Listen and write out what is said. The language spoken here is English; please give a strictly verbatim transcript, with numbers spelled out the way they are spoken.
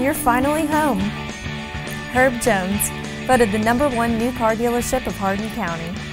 you're finally home. Herb Jones, voted the number one new car dealership of Hardin County.